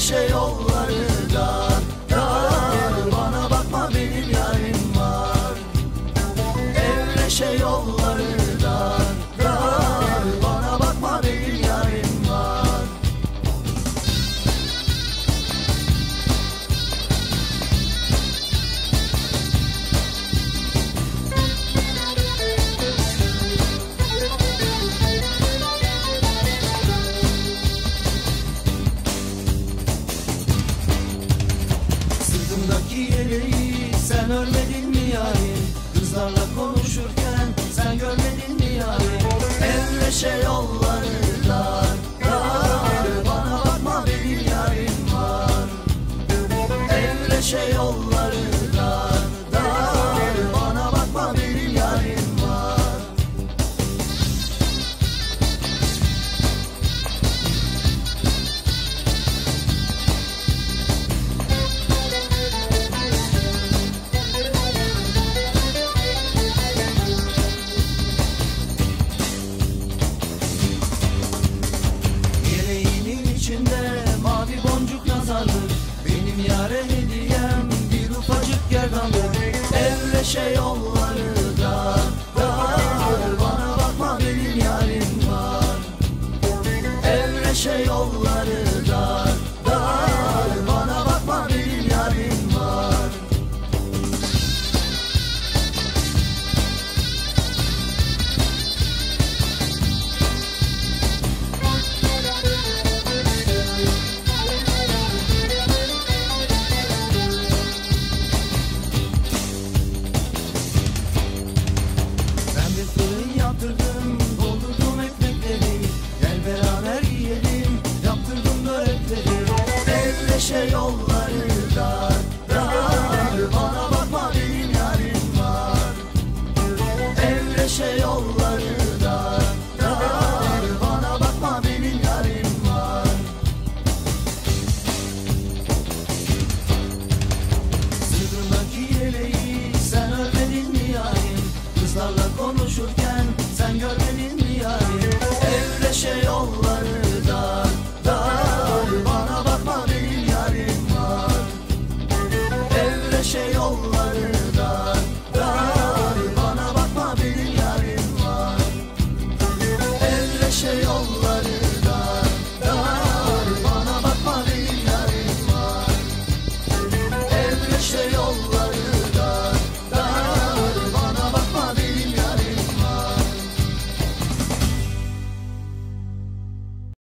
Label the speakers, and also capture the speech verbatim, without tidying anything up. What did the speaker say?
Speaker 1: Evreşe yolları dar, dar. Bana bakma benim yarim var. Evreşe yolları dar, dar. Bana bakma benim yarim var. Sırtımdaki yeleği sen örmedin mi yarim? Kızlarla konuşurken sen görmedin mi yarim? Evreşe yolları dar, dar. Bana bakma benim yarim var. Evreşe yolları dar, dar. Bana bakma benim yarim var. İçinde mavi boncuk nazarlı, benim yâre hediyem bir ufacık gerdanlık. Evreşe yolları